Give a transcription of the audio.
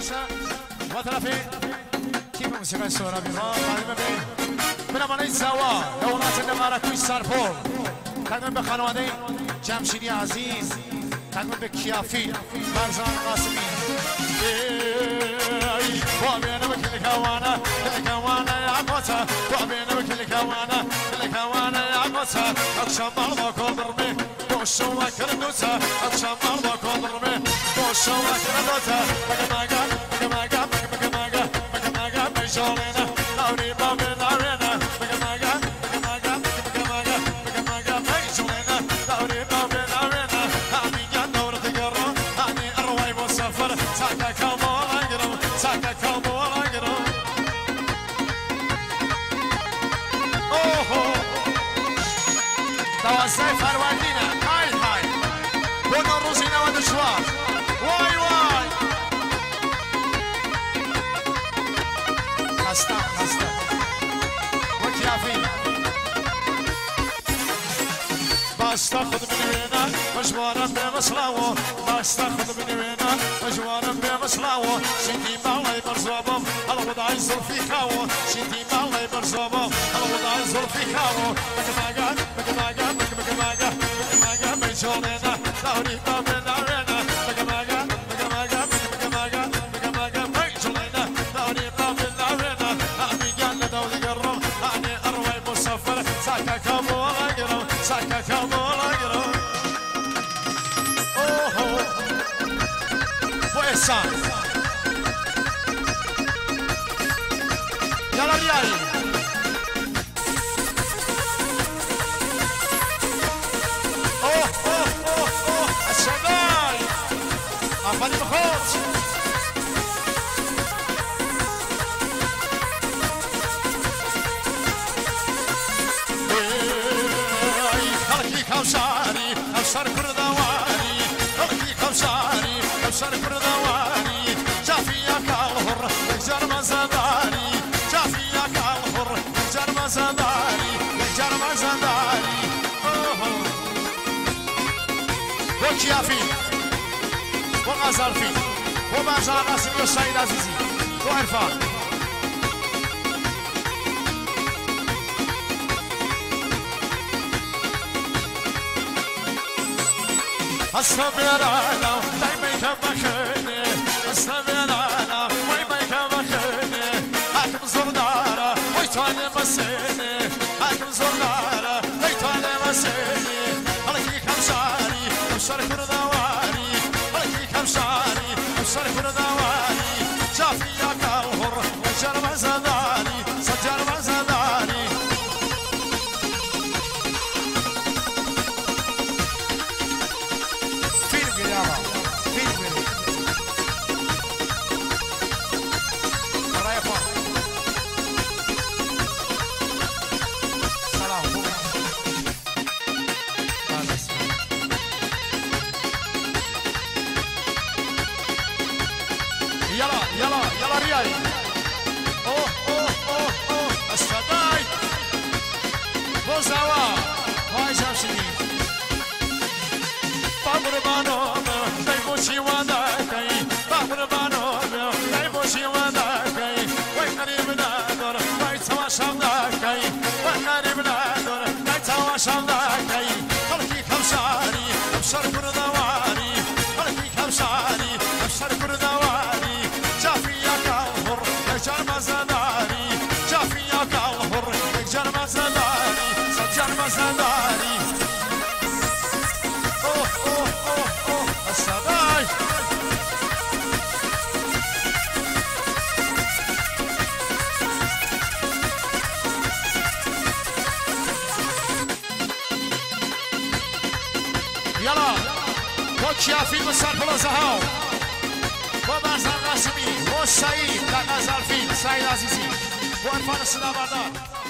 وطرفي كيف موسيقى الصورة بما من أماني الزوا دولات النمارة كوي ساربول تقدم بخانوادي جمشيدي عزيز تقدم بكيافي برزان قاسمي وابينا بكل كوانا كل كوانا يا قوتا وابينا بكل كوانا كل كوانا يا قوتا أكشم مرضى كل ضربي بوشو وكردوتا أكشم مرضى كل ضربي بوشو وكردوتا بقماقا بقماقا بقماقا بقماقا بيجولينا دوري بابي دورينا بقماقا بقماقا بقماقا بقماقا بيجولينا دوري بابي دورينا هاني جان دورة تقرر هاني أرواي مسافر ساكا كامورا قرم ساكا كامورا قرم اوه توسعي فروردينا هاي هاي بنا روزينا ودشوار واي واي هستا هستا وكيافي بس تاخذ من هنا مجوارا بمصلاوه بس تاخذ من هنا مجوارا بمصلاوه شدي مالي برزوبه الوضع يزور في كاوه شدي مالي برزوبه الوضع يزور في كاوه بقماقا بقماقا بقماقا بقماقا بيجولينا دوري بابي دورينا بقماقا بقماقا بقماقا بقماقا بيجولينا دوري بابي دورينا هاني جانا دوري قرم هاني أروي مسافر ساكا كامولا قرم ساكا كامولا قرم اوه وإحسان يلا ريالي اوه اوه اوه اوه الشباب عفاني بخوت خلقي كوشاري أبشر كردواري خلقي كوشاري أبشر كردواري شافيا كالهر يجر مزداري شافيا كالهر يجر مزداري يجر مزداري وكيافي وغزالفي وباجا قاسم والسيد عزيزي وعرفان الصبيرانا دايما كبخني الصبيرانا ويما كبخني حاكم زردارة ويتوالي مسيني حاكم زردارة ويتوالي مسيني هلكي كمشاري أبشر كردواري هلكي كمشاري أبشر كردواري شافيا كالهر وجر مزداري سجر مزداري يلا رياي اوه اوه اوه اوه الشداي بوزاوا هاي جامشيني بابر بانو دايبوشي وادا كاي بابر بانو دايبوشي وادا كاي وي قريب نادر وي تواشام دا كاي وي قريب نادر وي تواشام دا كاي خلقي كمشاري ابشر كردواري خلقي كمشاري ابشر كردواري شافيا كالهر يجر مزداري شافيا كالهر يجر مزداري سجر مزداري اوه اوه اوه اوه السداي يلا وكيافي مسار بلازهاو وبرزان قاسمي والسعيد غزالفي سعيد عزيزي وعرفان الصدا بردار